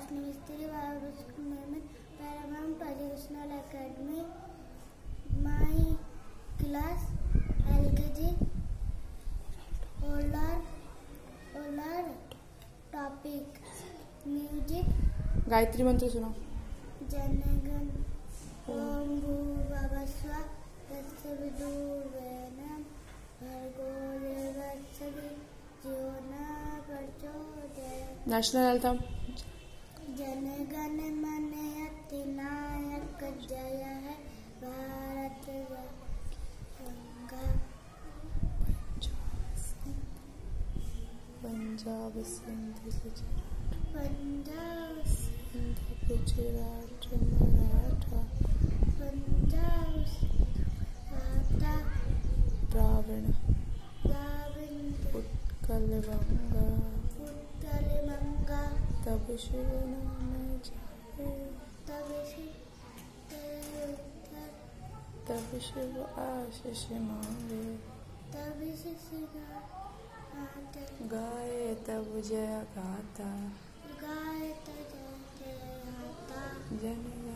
Mystery Virus Paramount Educational Academy. My class LKG. Older topic music. Gayatri मंत्र सुनाओ. जनगण ओम भूर्भुवस्सुः तस्य विदुर्वरेण्यं भर्गो देवस्य धियो न प्रचोदयात्. National anthem. जनगण मन अधिनायक जय है भारत गंगा. पंजाब सिंध गुजरात मराठा पंजाब द्राविड़ उत्कल गंगा तब शिव नाम जपे तब शिव आशीष मांगे गाए तब जय गाता जन